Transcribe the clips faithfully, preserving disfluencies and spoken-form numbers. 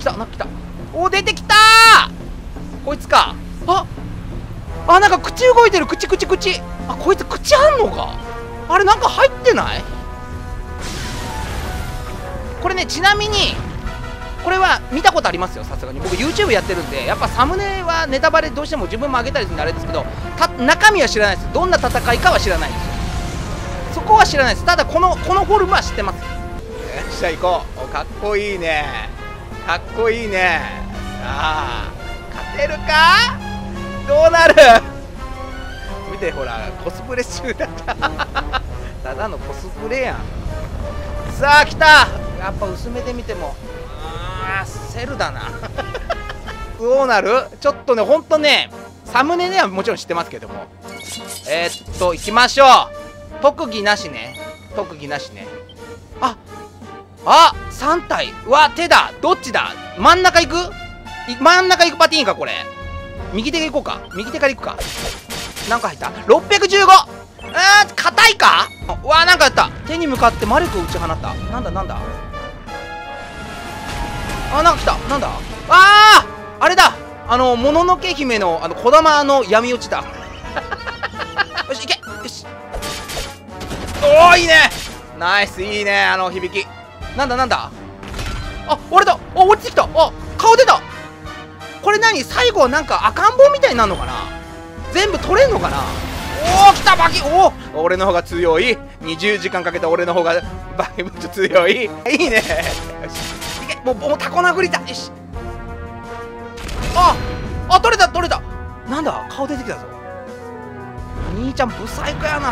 たなんか来た。お、出てきたー。こいつか。ああ、なんか口動いてる。口口口。あ、こいつ口あんのか。あれなんか入ってない？これね、ちなみにこれは見たことありますよ、さすがに。僕 YouTube やってるんで、やっぱサムネはネタバレどうしても自分も上げたりするんであれですけど、た中身は知らないです。どんな戦いかは知らないです。そこは知らないです。ただこのこのフォルムは知ってます。よっしゃ行こう。お、かっこいいね、かっこいいね。さあ勝てるか。どうなる。見てほら、コスプレ中だったただのコスプレやん。さあ来た。やっぱ薄めで見てもあーセルだなどうなる。ちょっとね、ほんとね、サムネではもちろん知ってますけども、えー、っと行きましょう。特技なしね、特技なしね。ああさん体。うわ、手だ。どっちだ。真ん中行く。真ん中行くパティーンか。これ右手で行こうか。右手から行くか。なんか入ったろっぴゃくじゅうご。あー硬いか。うわーなんかやった。手に向かって魔力を打ち放った。なんだなんだ。あ、なんか来た。なんだ。あーあれだ。あのもののけ姫のあの小玉の闇落ちだよし行け。よし、おーいいね。ナイス、いいね、あの響き。なんだなんだ。あ、俺だ。あ、落ちてきた。あ、顔出た。これ何、最後はなんか赤ん坊みたいになるのかな。全部取れんのかな。おお来た。バキ。おお俺の方が強い。にじゅうじかんかけた俺の方がバキムチ強い。いいね。よしいけ。もうもうタコ殴りだ。よし。ああ取れた取れた。なんだ顔出てきたぞ。兄ちゃんブサイクやな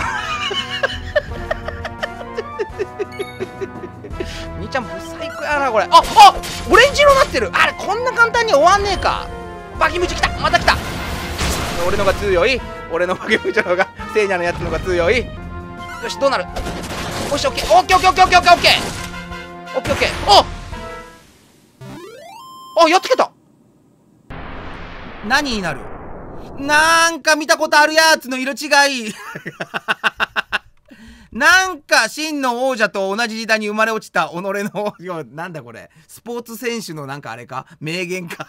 兄ちゃんブサイクやなこれ。ああオレンジ色になってる。あれこんな簡単に終わんねえか。バキムチ来た。また来た。俺のが強い。俺のバキムチの方が聖夜のやつのが強い。よしどうなる。よしオッケーオッケーオッケーオッケーオッケーオッケーオッケーオッケーオッケー。ああやってけた。何になる。なんか見たことあるやつの色違いなんか真の王者と同じ時代に生まれ落ちた己のなんだこれ、スポーツ選手のなんかあれか、名言か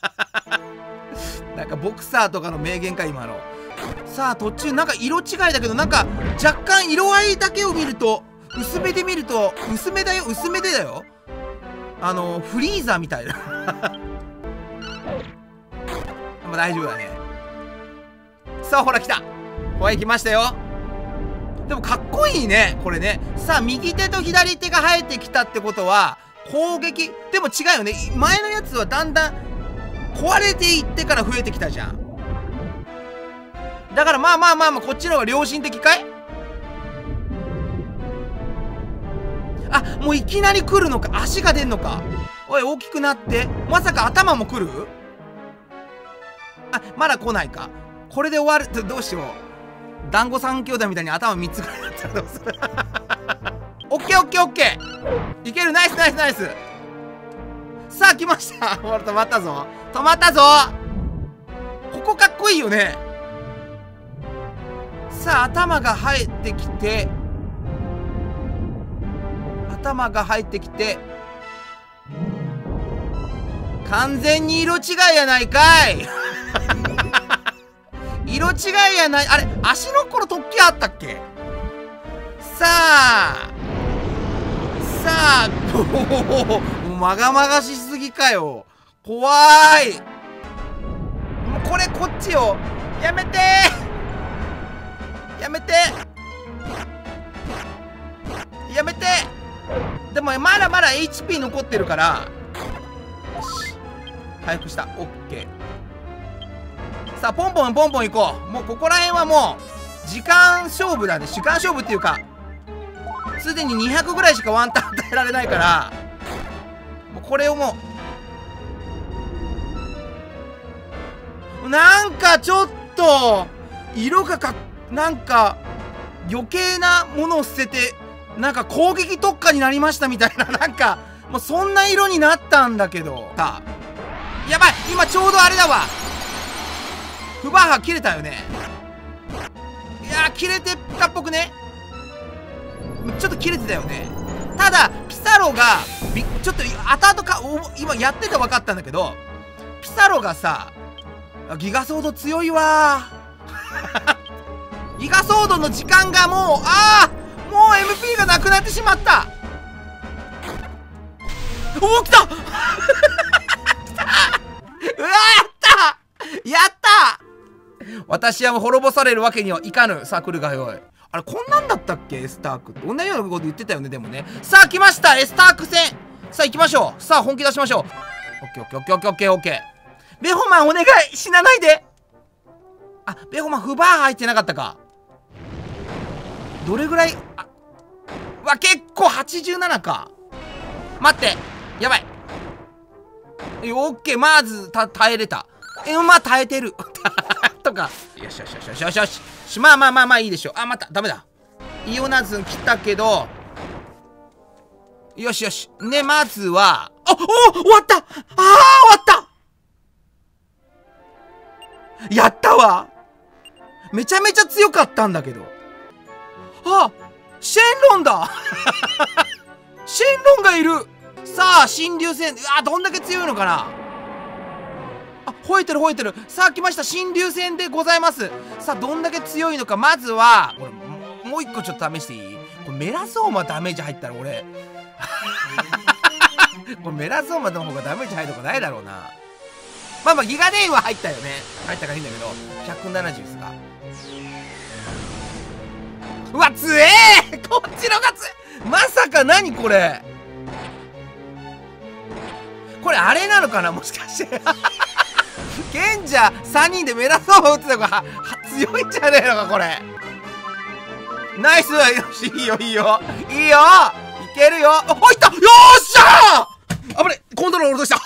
なんかボクサーとかの名言か今の。さあ途中なんか色違いだけど、なんか若干色合いだけを見ると、薄めで見ると薄めだよ、薄めでだよ。あのフリーザみたいなまあ大丈夫だね。さあほら来た。ほら来ましたよ。でもかっこいいねこれね。さあ右手と左手が生えてきたってことは攻撃でも違うよね。前のやつはだんだん壊れていってから増えてきたじゃん。だからまあまあまあまあこっちの方が良心的かい。あもういきなり来るのか。足が出んのか。おい大きくなって。まさか頭も来る。あまだ来ないか。これで終わるとどうしよう。団子三兄弟みたいに頭みっつぐらいだったらどうするオッケーオッケーオッケーいける。ナイスナイスナイス。さあ来ました。ほら止まったぞ止まったぞ。ここかっこいいよね。さあ頭が生えてきて頭が入ってきて完全に色違いやないかい色違いやない。あれ足のこの突起あったっけ。さあさあもうまがまがしすぎかよ。怖い。もうこれこっちよ。やめてやめてやめて。でもまだまだ エイチピー 残ってるからよし回復した。オッケー。さあポンポンポンポンいこう。もうここら辺はもう時間勝負だね。時間勝負っていうかすでににひゃくぐらいしかワンタン与えられないから、もうこれをもうなんかちょっと色がかなんか余計なものを捨ててなんか攻撃特化になりましたみたいな、なんかもうそんな色になったんだけどさあ。やばい今ちょうどあれだわ。フバーハ切れたよね。いやー切れてたっぽくね。ちょっと切れてたよね。 ただピサロがびちょっと後々かお今やってて分かったんだけど、ピサロがさギガソード強いわギガソードの時間がもうああもう エムピー がなくなってしまった。おお来た来たうわやったやった私はもう滅ぼされるわけにはいかぬ。さあ来るがよい。あれこんなんだったっけエスタークって同じようなこと言ってたよね。でもねさあ来ましたエスターク戦。さあ行きましょう。さあ本気出しましょう。オッケーオッケーオッケーオッケーオッケーオッケー。ベホマンお願い死なないで。あベホマンフバー入ってなかったか。どれぐらいあわ結構はちじゅうななか。待ってやばい。オッケーまずた耐えれた。えまあ耐えてるとかよしよしよしよしよしよしまあまあまあまあいいでしょう。あまたダメだ。イオナズン来たけどよしよしねまずはあお終わったあー終わったやったわ。めちゃめちゃ強かったんだけどあシェンロンだシェンロンがいる。さあ新竜戦あどんだけ強いのかな。あ吠えてる吠えてる。さあ来ました新竜戦でございます。さあどんだけ強いのか。まずはこれもう一個ちょっと試していい。これメラゾーマダメージ入ったら俺これメラゾーマの方がダメージ入るとかないだろうな。まあまあギガデインは入ったよね。入ったからいいんだけどひゃくななじゅうですか。うわ強えーこっちのが強い。まさか何これこれあれなのかなもしかして賢者さんにんでメラゾーマ打つのが強いんじゃねえのかこれ。ナイスよしいいよいいよいいよいけるよ。あ入ったよっしゃーあぶねコントロール落とした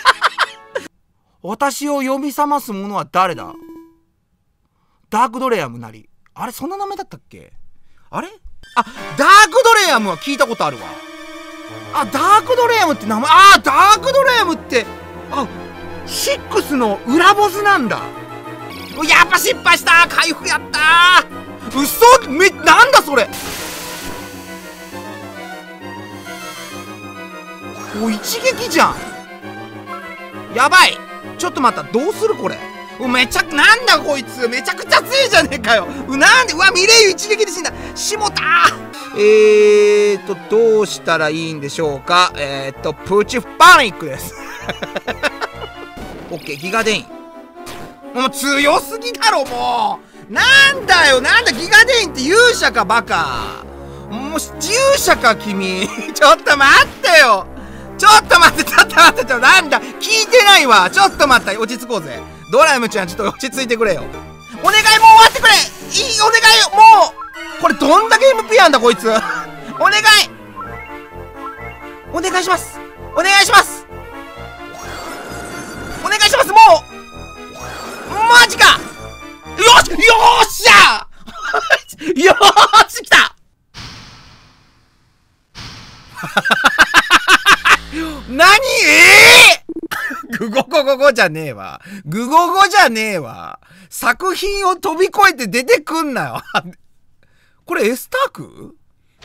私を呼び覚ます者は誰だ。ダークドレアムなり。あれそんな名前だったっけ。あれあダークドレアムは聞いたことあるわ。あダークドレアムって名前あダークドレアムってあシックスの裏ボスなんだ。やっぱ失敗した回復やったー。うそめなんだそれ。お一撃じゃん。やばいちょっと待ったどうするこれ。めちゃなんだこいつめちゃくちゃ強いじゃねえかよ。なんでうわミレイユ一撃で死んだ。しもたー。えーとどうしたらいいんでしょうか。えーとプチパニックですオッケーギガデインもう強すぎだろもう。なんだよなんだギガデインって勇者かバカ。もう勇者か君ちょっと待ってよちょっと待ってちょっと待ってちょっとなんだ聞いてないわ。ちょっと待った落ち着こうぜドラムちゃんちょっと落ち着いてくれよ。お願いもう終わってくれいいお願いよもうこれどんだけ エムピー あんだこいつお願いお願いしますお願いしますお願いしますもうマジかよしよっしゃよーしきた何えー、グゴゴゴゴじゃねえわグゴゴじゃねえわ。作品を飛び越えて出てくんなよこれエスターク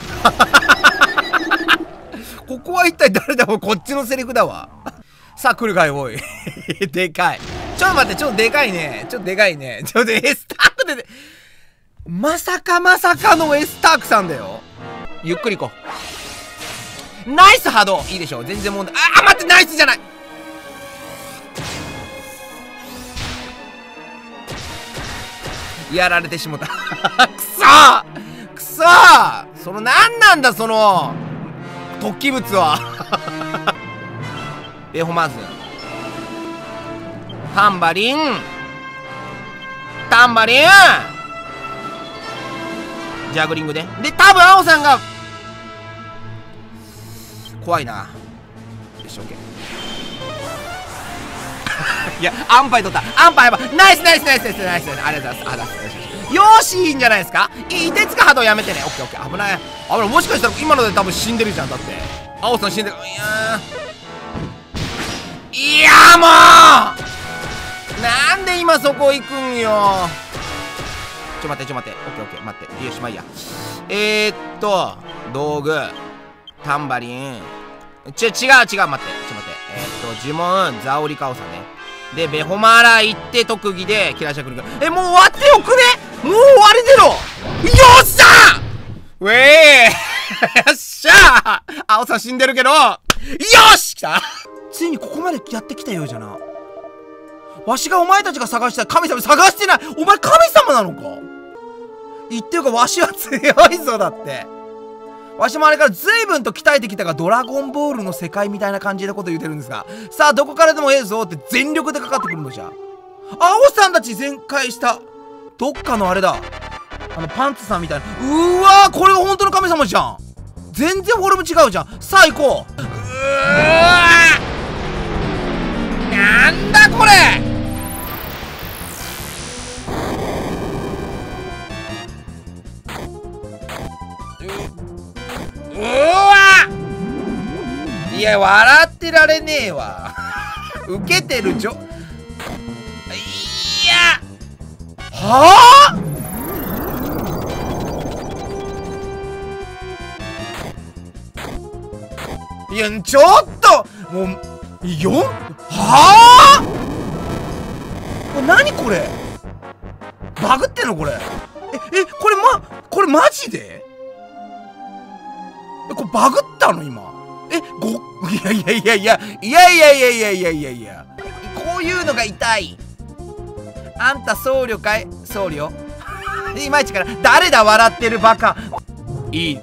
ここは一体誰だ。こっちのセリフだわさあ来るかいおいでかいちょっと待ってちょっとでかいねちょっとでかいねちょっとエスタークで、ね、まさかまさかのエスタークさんだよ。ゆっくり行こう。ナイス波動いいでしょ全然問題。ああ待ってナイスじゃないやられてしもたくそーくそーその何なんだその突起物はベホマズンタンバリンタンバリンジャグリングでで多分青さんが怖いな。よしオッケーいやアンパイ取ったアンパイやばナイスナイスナイスナイスナイスありがとうございます。ありがとうございますよーしいいんじゃないですか。いい手つか波動やめてね。オッケーオッケー危ない危ないもしかしたら今ので多分死んでるじゃん。だって青さん死んでる。いやーいやーもうなんで今そこ行くんよ。ちょ待ってちょ待ってオッケーオッケー待ってよしまあいいや。えー、っと道具タンバリン。ちょ、違う違う、待って。ちょっと待って。えー、っと、呪文、ザオリカオサね。で、ベホマーラ行って特技で、キラシャクリカ。え、もう終わってよくね？もう終わりでろ。よっしゃーウェーよっしゃー青さん死んでるけど、よし来たついにここまでやってきたようじゃな。わしがお前たちが探した神様探してない。お前神様なのか？言ってるか、わしは強いぞだって。わしもあれから随分と鍛えてきたが、ドラゴンボールの世界みたいな感じのこと言うてるんですが、さあどこからでもええぞって全力でかかってくるのじゃ。青さんたち全開した。どっかのあれだ。あのパンツさんみたいな。うーわー、これが本当の神様じゃん。全然フォルム違うじゃん。さあ行こう。うーわー、なんだこれ。うわいや笑ってられねえわウケてるじょいやはあいやちょっともうよはあ何これバグってんのこれ。ええこれまこれマジでこれバグったの今。え、ご、いやいやいやいや、いやいやいやいやいやいやいや、こういうのが痛い。あんた僧侶かい？僧侶いまいちから、誰だ笑ってるバカ。いい。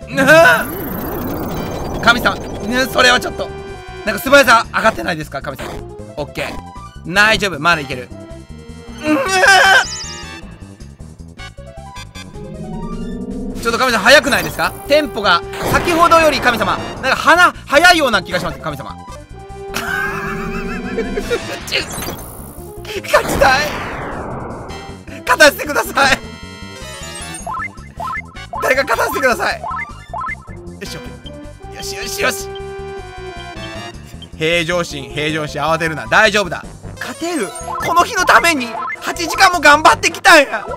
神様、それはちょっと、なんか素早さ上がってないですか神様。オッケー。大丈夫、まだいける。ちょっと神様早くないですか？テンポが先ほどより神様なんか鼻早いような気がします神様。勝ちたい。勝たせてください。誰か勝たせてください。よしよしよしよし。平常心平常心、慌てるな、大丈夫だ、勝てる。この日のためにはちじかんも頑張ってきたんや。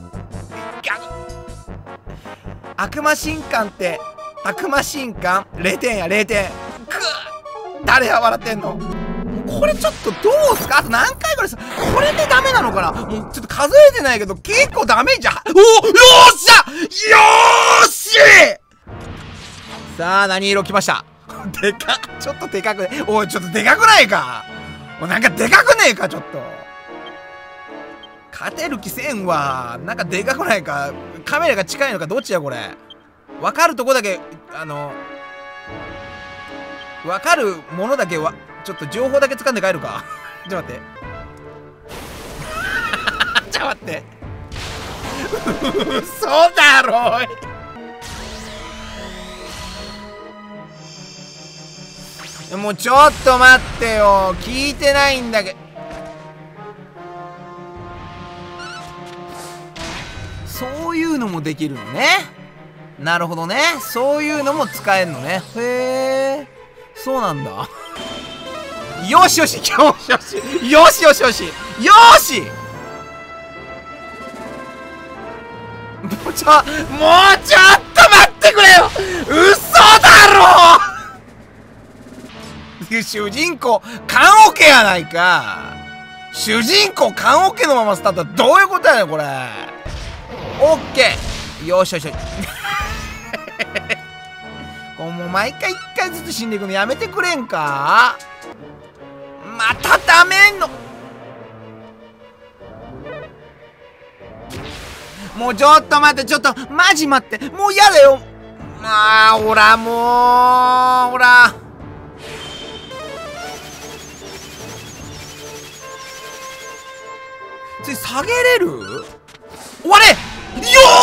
悪魔神官って悪魔神官れいてんやれいてん。くぅ誰が笑ってんの。これちょっとどうすか。あと何回ぐらいさこれでダメなのかな。もうちょっと数えてないけど結構ダメじゃん。おおよっしゃよーしさあ何色来ました。でかちょっとでかくね。おいちょっとでかくないか。もうなんかでかくねえか。ちょっと勝てる気せんわ。なんかでかくないか。カメラが近いのかどっちやこれ。分かるとこだけあの分かるものだけはちょっと情報だけ掴んで帰るか。ちょっと待ってちょっと待って嘘だろい。もうちょっと待ってよ聞いてないんだけど。そういうのもできるのね。なるほどね。そういうのも使えるのね。へえそうなんだ。よしよしよしよしよしよしよしよしもうちょもうちょっと待ってくれよ。嘘だろ主人公棺桶やないか。主人公棺桶のままスタートはどういうことやねんこれ。オッケーよしよしよしこうもう毎回一回ずつ死んでいくのやめてくれんか。またダメんの。もうちょっと待ってちょっとマジ待ってもう嫌だよ。まあほらもうほらつい下げれる。終われよ